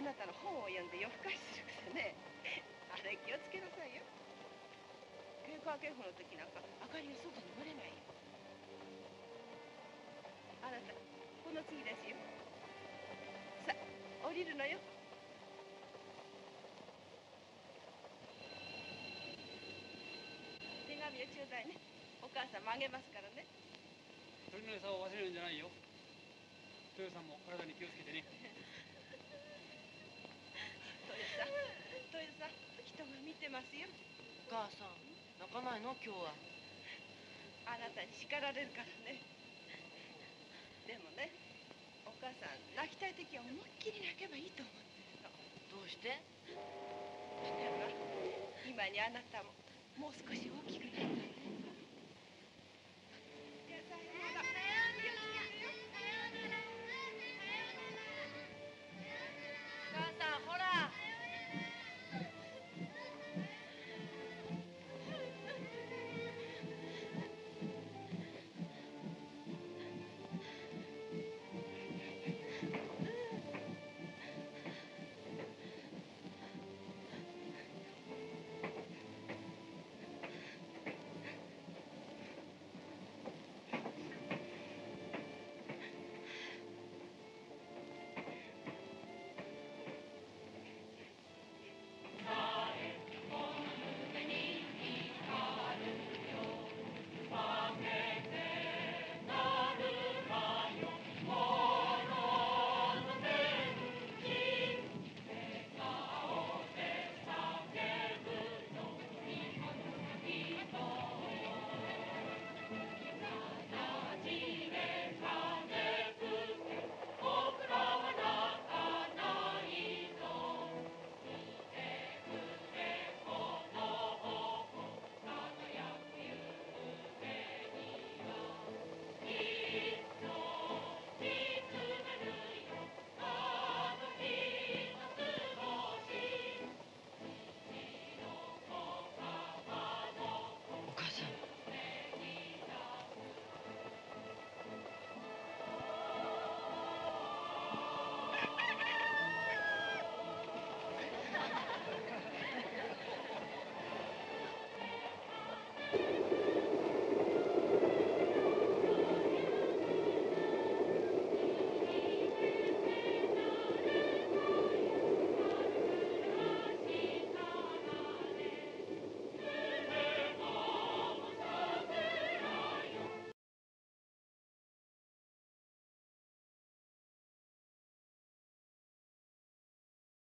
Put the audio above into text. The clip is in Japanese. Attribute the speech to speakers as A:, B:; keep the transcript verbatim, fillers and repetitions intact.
A: なたの本を読んで夜更かしする癖ね。あれ気をつけなさいよ。警官警報の時なんか明かりが外に漏れないよ。あなたこの次ですよ。さあ降りるのよ。手紙をちょうだいね。お母さんもあげますからね。
B: 鳥の餌を忘れるんじゃないよ。豊さんも体に気をつけてね。
A: 豊さん、豊さん、人が見てますよ。
C: お母さん、泣かないの今日は。
A: あなたに叱られるからね。でもね、お母さん泣きたい時は思いっきり泣けばいいと思ってるの。
C: どうして？
A: それは今にあなたももう少し大きくなったんで。